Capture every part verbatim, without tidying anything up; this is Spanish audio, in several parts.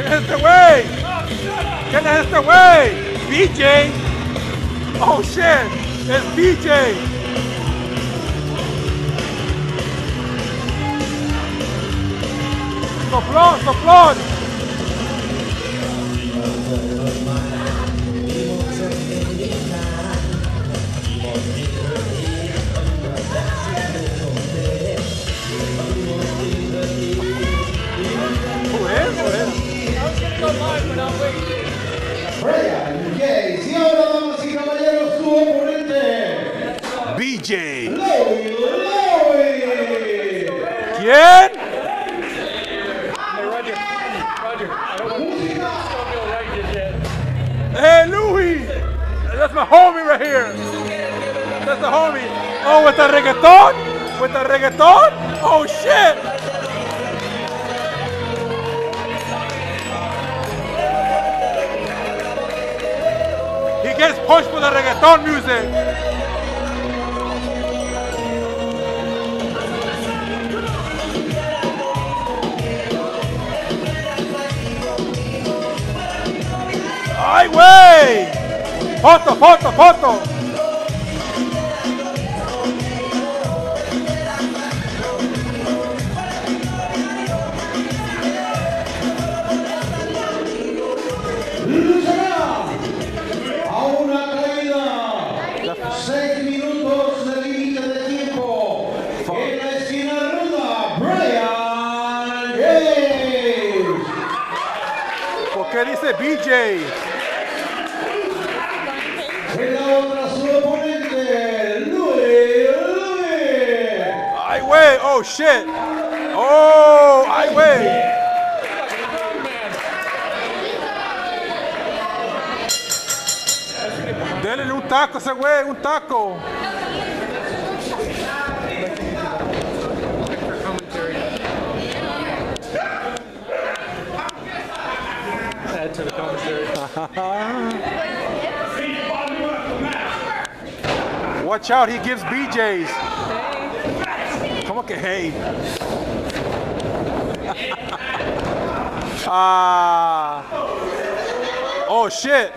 ¿Quién es este güey? ¿Quién es este güey? B J. Oh shit, es B J. Soplón, soplón. Brian Gates. Y ahora, damas y caballeros, su oponente. B J. Louie Louie. ¿Quién? Hey, Louie. That's my homie right here. That's the homie. Oh, with the reggaeton? With the reggaeton? Oh, shit. He gets pushed with the reggaeton music. ¡Ay, güey! ¡Foto, foto, foto! Luchará a una caída. Seis minutos de límite de tiempo. En la esquina ruda, Brian Gates. ¿Por qué dice B J? En la otra su oponente, Louie Louie. ¡Ay, güey! ¡Oh, shit! ¡Oh! ¡Ay, güey! Denle un taco a ese güey, un taco. Add to the commentary. Watch out, he gives B Js. ¿Cómo que hey? Ah. Oh shit.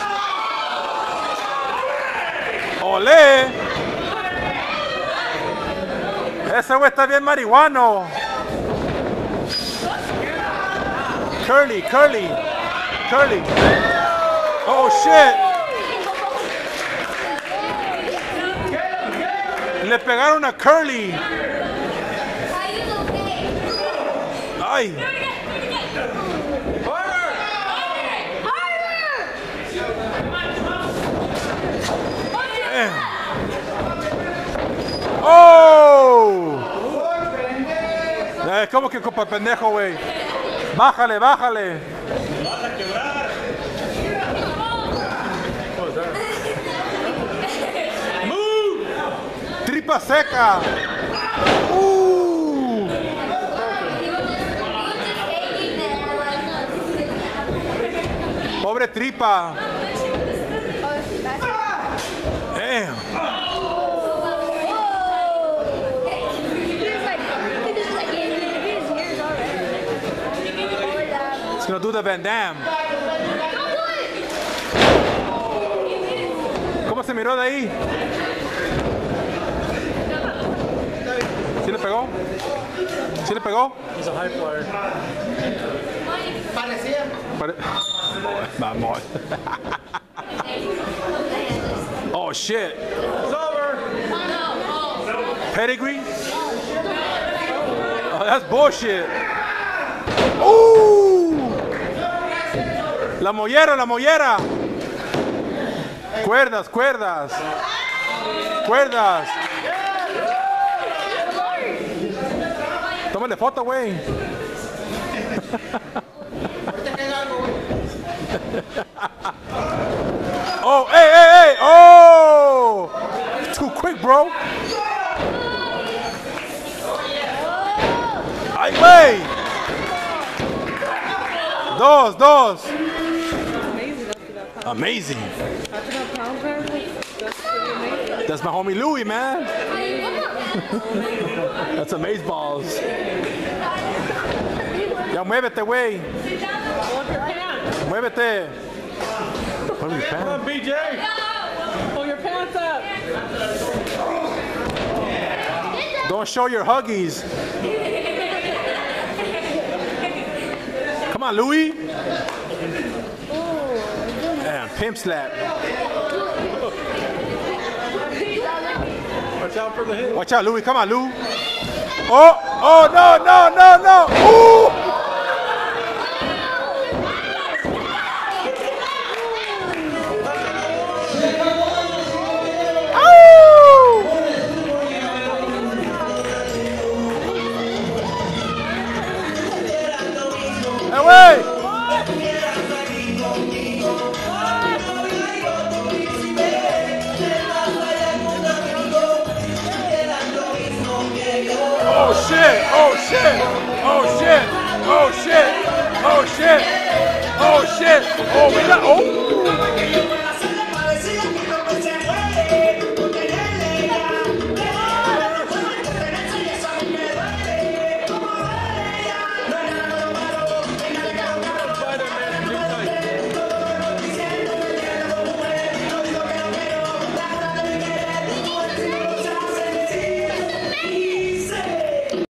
Olé. Ese güey está bien marihuano. Curly, curly, curly. Oh shit. Le pegaron a Curly. Ay. Eh. Oh. Eh, ¿Cómo que copa pendejo, güey? Bájale, bájale. Tripa seca. Uh. Pobre tripa. Damn. It's gonna do the Van Damme. ¿Cómo se miró de ahí? ¿Sí le pegó? ¿Sí le pegó? He's a high flyer. Parecía. Pare- Vamos. Oh shit. It's over. Pedigree? Oh, that's bullshit. Ooh. La mollera, la mollera. Cuerdas, cuerdas. Cuerdas. Tómale foto, güey. Oh, hey, hey, hey. Oh. Too quick, bro. Ay, güey. Dos, dos. Amazing. That's my homie Louie, man. That's amazeballs. Ya muévete, güey. Pull up your pants. Muévete. What are you Come on, B J. Pull your pants up. Don't show your huggies. Come on, Louis. Damn, pimp slap. Watch out for the hit. Watch out, Louis. Come on, Lou. Oh, oh, no, no, no, no. Ooh. Oh shit! Oh shit! Oh shit! Oh shit! Oh shit! Oh shit! Oh